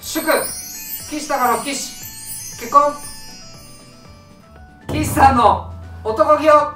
祝岸高の岸結婚岸さんの男気を語ろう。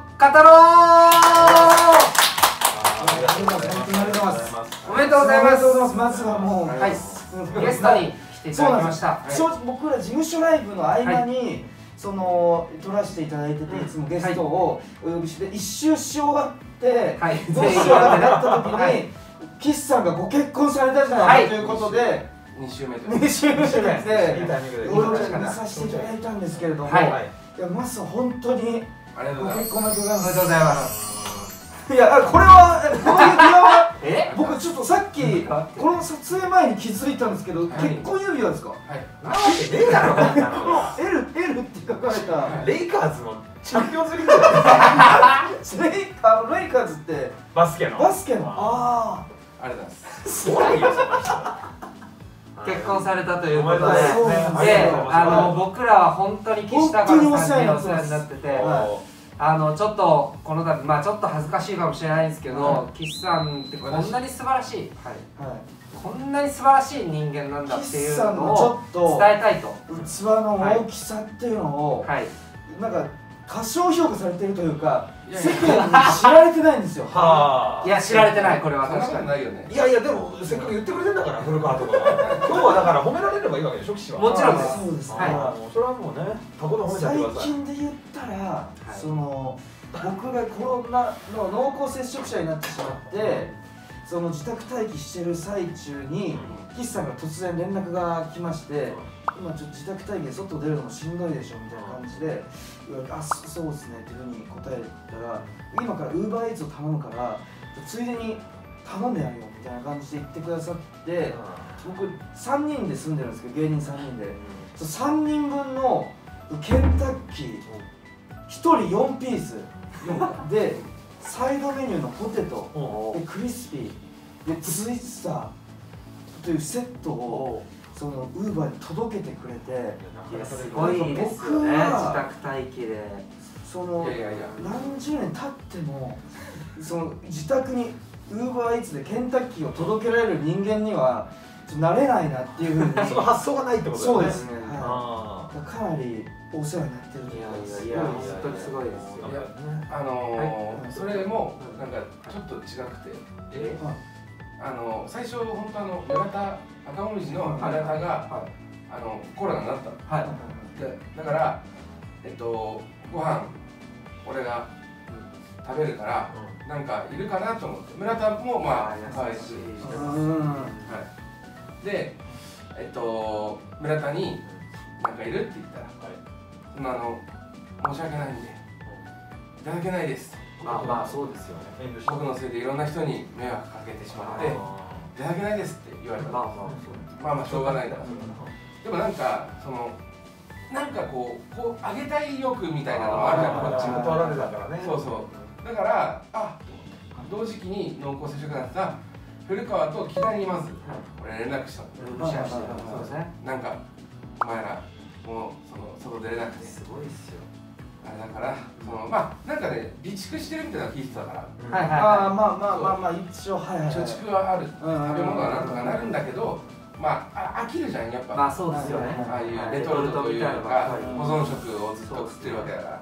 おめでとうございます。 まずはもう、 はい、ゲストに来ていただきました。 僕ら事務所ライブの合間に撮らせていただいてて、いつもゲストをお呼びして一周し終わってどうしようかってなった時に岸さんがご結婚されたじゃないかということで 2週目でお呼びさせていただいたんですけれども、いやまずは本当にご結婚おめでとうございます。 おめでとうございます。 いやこれはこの指輪は僕ちょっとさっきこの撮影前に気づいたんですけど、結婚指輪ですか？ はい。なわけねえだろ。 この L って書かれたレイカーズのチャンピオンズリーグだよ。 レイカーズってバスケの。 ありがとうございます。 すごいよその人。 結婚されたということで、僕らは本当に岸高さんにお世話になってて、ちょっとこの度ちょっと恥ずかしいかもしれないんですけど、岸さんってこんなに素晴らしい、こんなに素晴らしい人間なんだっていうのを伝えたいと。 器の大きさっていうのをなんか過小評価されてるというか、世間に知られてないんですよ。 いや知られてない。これは確かにないよね。 いやいやでもせっかく言ってくれてんだから古川とか今日はだから褒められればいいわけでしょ岸は。 もちろんです。 そうです。 それはもうねタコで褒めちゃってください。 最近で言ったら僕がコロナの濃厚接触者になってしまって自宅待機してる最中に岸さんが突然連絡が来まして、今ちょっと自宅待機で外出るのもしんどいでしょみたいな感じで言われて、あ、そうですねっていうふうに答えたら、今からUberEatsを頼むからついでに頼んでやるよみたいな感じで言ってくださって、僕3人で住んでるんですけど、芸人3人で3人分のケンタッキー1人4ピースでサイドメニューのポテトでクリスピーでツイスターというセットをUberで届けてくれて、 すごいですよね。自宅待機で何十年経っても自宅にUberEatsでケンタッキーを届けられる人間にはなれないなっていうふうにその発想がないってことですね。 そうですね。かなりお世話になってるというか、 いや本当にすごいですよ。それもなんかちょっと違くて、最初本当村田赤もみじの村田がコロナになったの。だからご飯俺が食べるからなんかいるかなと思って、村田も可愛くしてますで村田になんかいるって言ったら、申し訳ないんでいただけないです。 そうですよね。 僕のせいでいろんな人に迷惑かけてしまっていただけないですって言われた。しょうがないな。でもなんかこうあげたい欲みたいなのもあるじゃん、こっちも。 取られたからね。 そうだから同時期に濃厚接触になった古川と木田にまず俺連絡したの。なんかお前らもう外出れなくてすごいっすよあれだから、なんかね備蓄してるみたいなの聞いてたから、 一応貯蓄はある、食べ物はなんとかなるんだけど、飽きるじゃんやっぱ。 そうですよね。 ああいうレトルトというか保存食をずっと食ってるわけだから。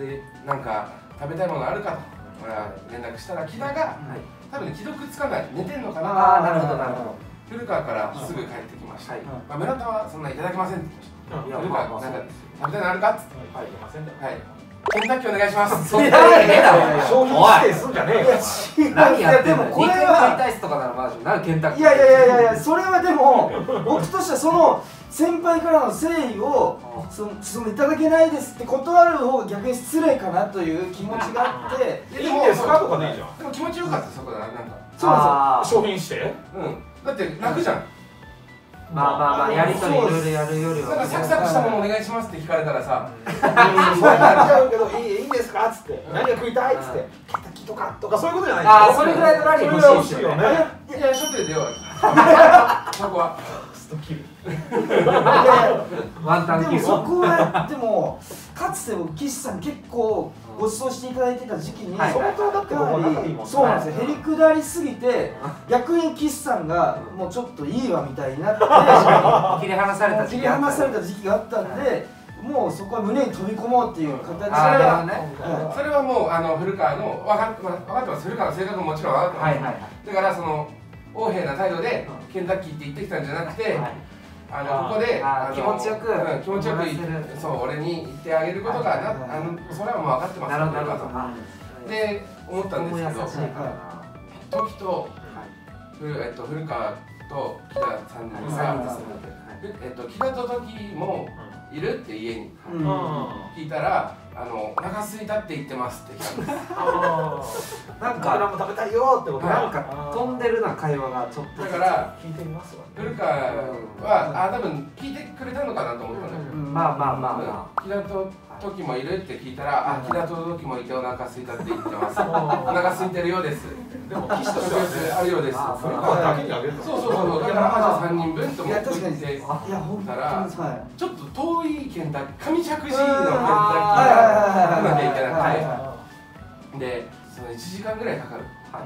でなんか食べたいものあるかと俺は連絡したら、木田が多分既読つかない、寝てんのかな。なるほどなるほど。古川からすぐ帰ってきました。村田はそんないただけませんって言ってました。古川なんか食べたいのあるかっつって、ケンタッキーお願いします。そんなわけねえだろ。 商品指定すんじゃねえよ。 何やってんの。これは買いたいっすとかならマジなるケンタッキー。 いやそれはでも僕としては先輩からの誠意をいただけないですって断る方が逆に失礼かなという気持ちがあって。 いいんですかとかでいいじゃん。 でも気持ちよかった。そこでなんかそうなんですよ。 商品指定？ だって泣くじゃん。やりとりいろいろやるよりはサクサクしたものお願いしますって聞かれたらさ、 そうなっちゃうけど、いいんですかっつって、何が食いたいっつって、ケンタッキーとかそういうことじゃない。 それぐらいのラリー欲しいよね。いやショットで出ようよ。そこはストキル。 ワンタンキル。 でもそこはでもかつて岸さん結構ご馳走していただいてた時期に相当だって僕は仲いいもんね。 そうなんですよ。へりくだりすぎて逆に岸さんがもうちょっといいわみたいになって切り離された時期があったんで、もうそこは胸に飛び込もうっていう形で、 それはもう古川の分かってます。古川の性格ももちろん分かってます。だからその横柄な態度でケンタッキーって言ってきたんじゃなくて、ここで気持ちよくそう俺に言ってあげることがそれはもう分かってます。 なるほど。 で思ったんですけど、時と古川と木田さんが木田と時もいるって家に聞いたら、お腹空いたって言ってますって言ったんです。 なんか僕らも食べたいよってこと。 なんか飛んでるな会話がちょっと。 だから聞いてみますわ。 古川は多分聞いてくれたのかなと思ったんだけど、 まあ木田と時もいるって聞いたら、木田と時もいてお腹空いたって言ってます。お腹空いてるようです。 でも岸としてはあるようです。 古川だけにあげると。 そうだからじゃあ3人分と思ってたら、ちょっと遠いケンタッキー、上石神のケンタッキーがなきゃいけなくて、でその1時間ぐらいかかる。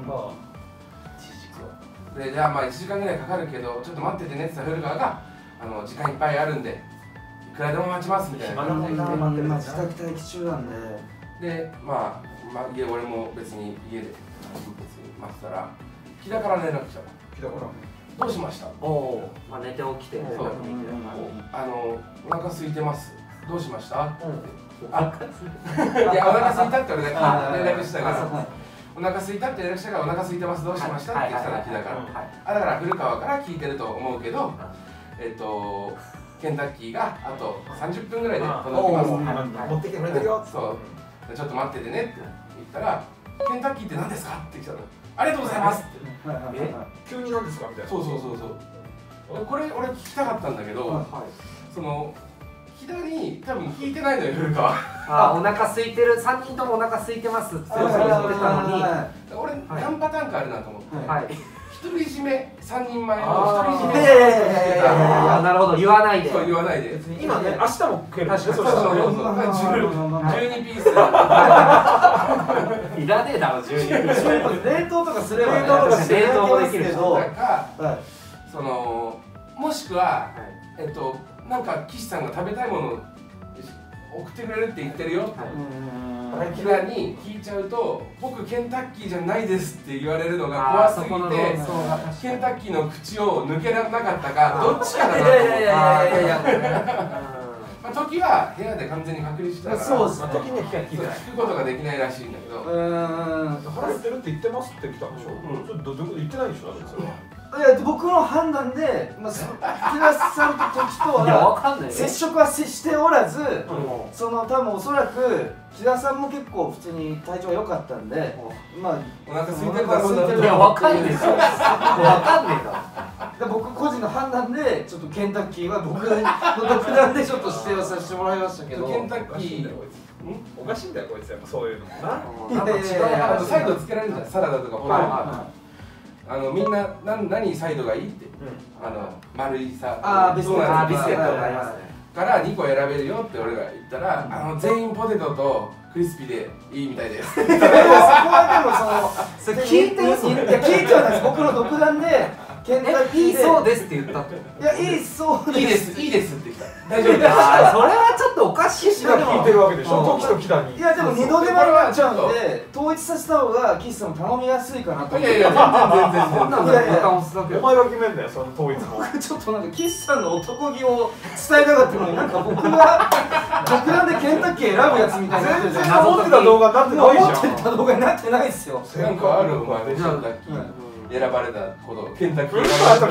でじゃあまあ1時間ぐらいかかるけどちょっと待っててねって言った古川が時間いっぱいあるんでいくらでも待ちますみたいな感じで自宅待機中なんでまあ俺も別に家で待ってたら木田から連絡来た。木田からどうしました？ 寝て起きてそうお腹空いてますどうしました？いやお腹空いたって俺が連絡したからお腹空いたって連絡したからお腹空いてますどうしましたって来たら木田からだから古川から聞いてると思うけどケンタッキーがあと30分ぐらいで届きます。 持ってきてくれてるよ。 そうちょっと待っててねって言ったらケンタッキーって何ですかって来たの。ありがとうございますって。 急に何ですかみたいな。 そうこれ俺聞きたかったんだけど、その左多分聞いてないのよ古川。 お腹空いてる3人ともお腹空いてますって言ってたのに、 俺何パターンかあるなと思って。独り占め3人前の独り占めなるほど言わないでそう言わないで今ね明日も食える。 そう12ピースいらねえだろ12ピース。 冷凍とかすれば冷凍もできるけど、 そのもしくはなんか岸さんが食べたいものを送ってくれるって言ってるよって木田に聞いちゃうと僕ケンタッキーじゃないですって言われるのが怖すぎてケンタッキーの口を抜けなかったかどっちかだなと思って時は部屋で完全に隔離したからそうですね時には聞くことができないらしいんだけど腹減ってるって言ってますって来たんでしょ。それどういうこと言ってないでしょそれは。 いや僕の判断で、木田さんと時とは接触はしておらず、その多分おそらく木田さんも結構普通に体調が良かったんで、まあお腹空いてるだろうな。 いや分かんねえですよ。分かんねえだろ。 僕個人の判断でちょっとケンタッキーは僕の独断でちょっと指定をさせてもらいましたけど。 ケンタッキーおかしいんだよこいつやっぱそういうのもな。 サイドつけられるじゃんサラダとか。みんな何サイドがいいって丸いさビスケットビスケットがありますねから2個選べるよって俺が言ったら全員ポテトとクリスピーでいいみたいです。 そこはでも聞いてるそれ。いや聞いてはないです。僕の独断でケンタッキーでいいそうですって言ったって。 いやいいそうですいいですって言った。大丈夫です。 それはちょっとおかしいしな。聞いてるわけでしょ。時と木田に。 いやでも二度手間になっちゃうんで統一させた方が岸さんも頼みやすいかなと。 いやいや全然そんなんだよ。 お前が決めんだよその統一も。 僕ちょっとなんか岸さんの男気を伝えたかったのになんか僕が独断でケンタッキー選ぶやつみたいになってるじゃん。 全然思ってた動画になってないじゃん。 思ってた動画になってないですよ。 なんかあるお前ケンタッキー選ばれたことケンタッキー。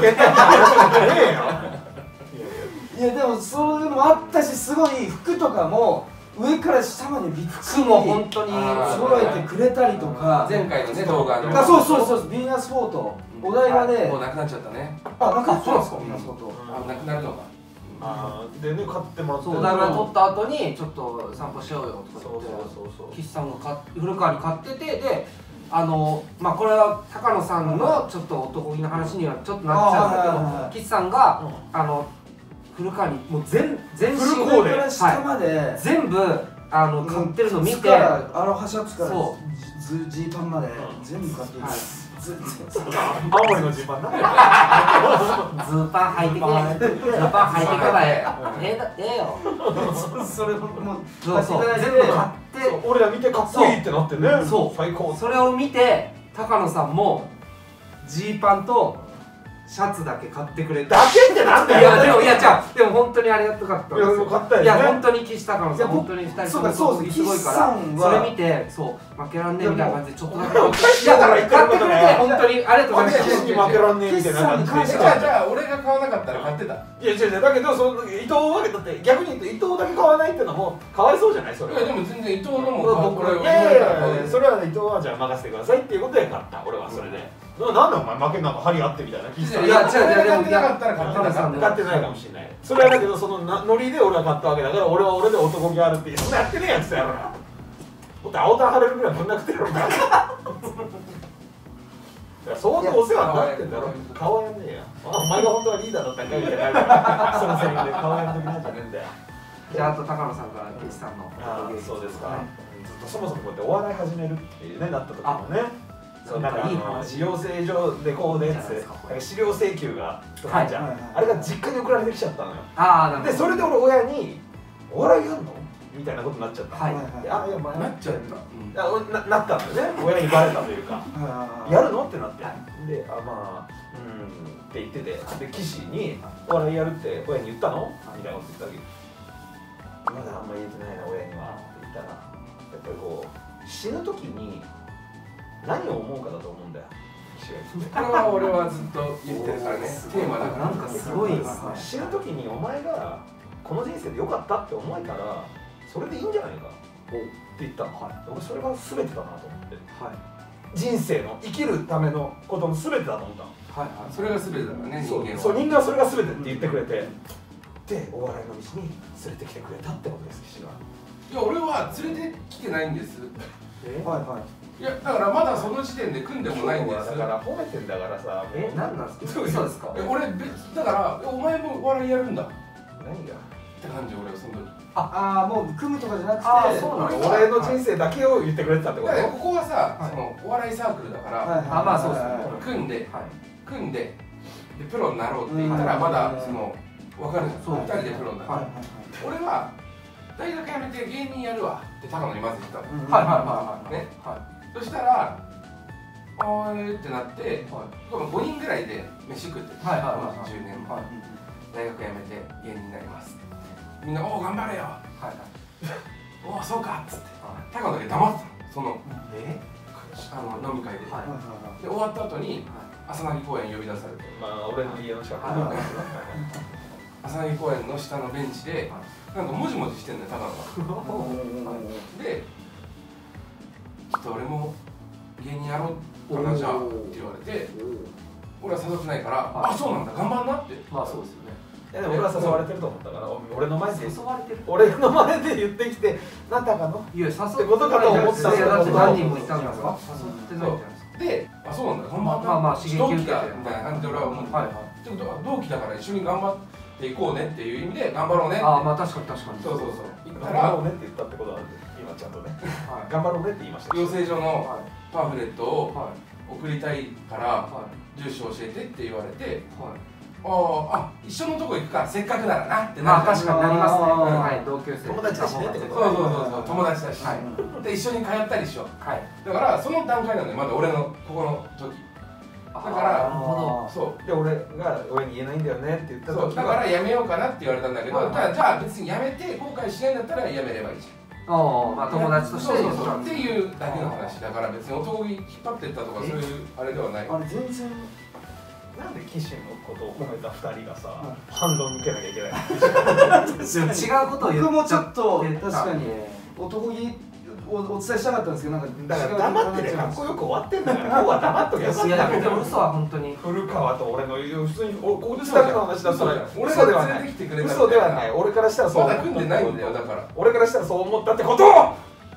いやでもそういうのもあったしすごい服とかも上から下までびっちりも本当に揃えてくれたりとか。 前回のね動画のそうビーナスフォートお台場でもうなくなっちゃったね。 なんかそうなんですかビーナスフォートなくなるのか。 でね買ってもらってお台場取った後にちょっと散歩しようよとか言って岸さんが古川に買っててでまあこれは高野さんのちょっと男気の話にはちょっとなっちゃうんだけど岸さんが古川にもう全身上から下まで全部買ってるの見てアロハシャツからジーパンまで全部買ってる。 青森のジーパンな。 ズーパン履いてけ。ズーパン履いてけばええよ。 それもそうそう全部買って俺ら見てかっこいいってなってね。 そう最高。 それを見て高野さんもジーパンとシャツだけ買ってくれた。 だけってなんだよ。 いやでも本当にありがたかったんですよ。 いや買ったよね。 いや本当に岸高野さん本当に2人ともそうすごいからそれ見てそう負けらんねえみたいな感じでちょっとだけいやだから言ってることね。 本当にありがとうございます。 岸に負けらんねえみたいな感じで。 じゃあ俺が買わなかったら買ってた。 いや違うだけどその伊藤はだって逆に言うと伊藤だけ買わないっていうのもかわいそうじゃないそれ。 いやでも全然伊藤のも僕いやいやそれは伊藤はじゃあ任せてくださいっていうことで買った俺はそれで。なんでお前負けなんか張り合ってみたいな聞いてた。 いや違うでもなかったら買ってなかった。 買ってないかもしれない。それはだけどそのノリで俺は買ったわけだから俺は俺で男気あるっていうそんなやってねえやつやろな。もっと青タン貼れるぐらいぶんなくてやろな。相当お世話になってんだろ。顔やんねえや。お前が本当はリーダーだったんかみたいな。そのセリフで顔やんときなんじゃねえんだよ。 じゃああと高野さんから岸さんのそうですか。そもそもこうやってお笑い始めるっていうねなった時もね。なんか養成所でこうでって資料請求がとかじゃん、あれが実家に送られてきちゃったのよ。でそれで俺親に「お笑いやんの?」みたいなことになっちゃったの。あいやまあなっちゃった。 なったんだよね。親にバレたというか「やるの?」ってなってでまあって言っててで岸に「お笑いやるって親に言ったの?」みたいなこと言ったわけ。まだあんま言えてないな親にはって言ったらやっぱりこう死ぬ時に何を思うかだと思うんだよ。 これは俺はずっと言ってるからね。テーマだから。 なんかすごいですね。 死ぬ時にお前がこの人生で良かったって思えたらそれでいいんじゃないかって言ったの。俺それが全てだなと思って。人生の生きるためのことの全てだと思ったの。 それが全てだからね人間は。 そう人間はそれが全てって言ってくれてでお笑いの道に連れてきてくれたってことです岸が。 いや俺は連れてきてないんです。いやだからまだその時点で組んでもないんです。 だから褒めてんだからさ。 何なんですか。そうですか。 俺だからお前もお笑いやるんだ。 何がって感じ俺はその時。 もう組むとかじゃなくてそうなの。俺の人生だけを言ってくれてたってこと。 ここはさそのお笑いサークルだからまあそうですね。 組んででプロになろうって言ったらまだその分かるじゃん。2人でプロになる。俺は大学辞めて芸人やるわって高野にまず言ったの。ね。そしたらおーいってなって5人ぐらいで飯食ってた。10年前大学辞めて芸人になります。みんな「おお頑張れよ」「おおそうか」っつって高野だけ黙ってたの。その飲み会で。で終わった後に朝凪公園呼び出されて、 まあ俺の家の近く朝凪公園の下のベンチでなんかもじもじしてんのよ高野が。でちょっと俺も芸人やろうかなじゃあって言われて俺は誘ってないから「あそうなんだ頑張んな」って。 まあそうですよね。 でも俺は誘われてると思ったから俺の前で誘われてる。 俺の前で言ってきて「なんだかの?」 いや誘ってことかと思ってたんだだって何人もいたんだから誘ってないじゃないですか。 で「あそうなんだ頑張んな」 まあ刺激受けてみたいな感じで俺は思ってちょっと同期だから一緒に頑張っていこうねっていう意味で頑張ろうねって。 まあ確かにそう言ったら頑張ろうねって言ったってことなんで今ちゃんとね頑張ろうねって言いました。 養成所のパンフレットを送りたいから住所教えてって言われて一緒のとこ行くかせっかくならなってなる。 確かになりますね。はい同級生友達だしねってこと。 そう友達だしで一緒に通ったりしよう。だからその段階なのよまだ俺のここの時だからそうで俺が親に言えないんだよねって言った時だからやめようかなって言われたんだけどじゃあ別にやめて後悔しないんだったらやめればいいじゃん。 まあ友達としてっていうだけの話だから別に男気引っ張ってったとかそういうあれではない。 あれ全然なんで岸のことを褒めた2人がさ反論受けなきゃいけないの。 違うことを言っ僕もちょっと確かに男気をお伝えしたかったんですけどなんかだから黙ってねかっこよく終わってんだから今日は黙っときゃよかった。 いやでも嘘は本当に古川と俺の普通にこうしたの話だったら嘘ではない。 嘘ではない。俺からしたらそうまだ組んでないんだよだから。 俺からしたらそう思ったってことを。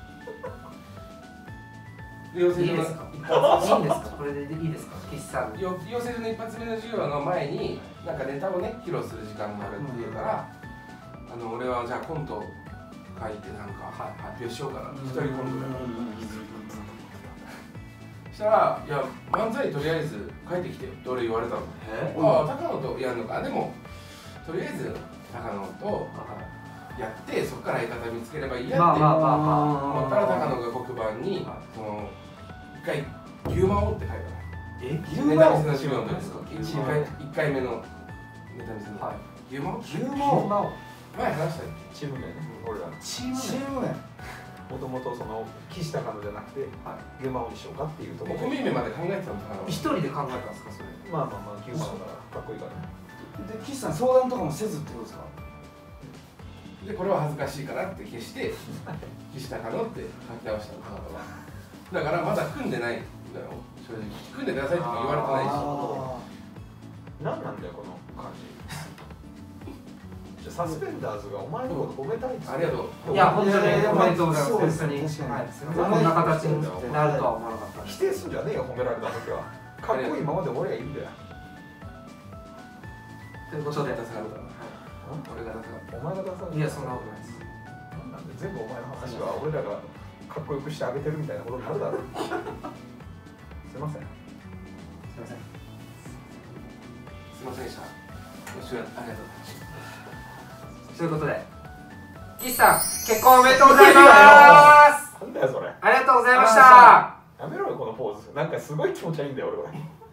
養成所のいいですかこれでいいですか岸さん。 養成所の一発目の授業の前になんかネタをね披露する時間があるっていうから俺はじゃあコント書いてなんか発表しようかな一人コントでしたら「いや漫才とりあえず帰ってきてよ」って俺言われたの。ああ高野とやるのか。でもとりあえず高野とやってそこから相方見つければいいやって思ったら高野が黒板にその一回牛魔王って書いたの。ネタ見せの授業の時ですか。1回目のネタ見せの牛魔王。 牛魔王前話したよ。 チーム名ね、俺らのチーム名もともとその岸高野じゃなくて牛魔王にしようかっていうところコンビ名まで考えてたのかな。 一人で考えたんですかそれ。 まあ牛魔王だからかっこいいからね。 で岸さん相談とかもせずってことですか。 でこれは恥ずかしいからって消して岸高野って書き直したの。だからまだ組んでないんだよ正直。組んでくださいとか言われてないし。 何なんだよこの感じ。サスペンダーズがお前のこと褒めたいんですよ。 ありがとう。 いや本当におめでとうございます。 そう本当に。 確かにこんな形になるとは思わなかった。 否定すんじゃねえよ褒められた時は。かっこいいままで俺がいいんだよ。 ということで、 俺が出さなかった。 お前が出さない。 いやそんなことないです。 なんで全部お前の話は俺らがかっこよくしてあげてるみたいなことになるだろう。すいません。 すいません。すいませんでした。ご視聴ありがとうございました。 ということで、岸さん結婚おめでとうございます。 なんだよそれ。 ありがとうございました。 やめろよこのポーズ。なんかすごい気持ち悪いんだよ俺これ。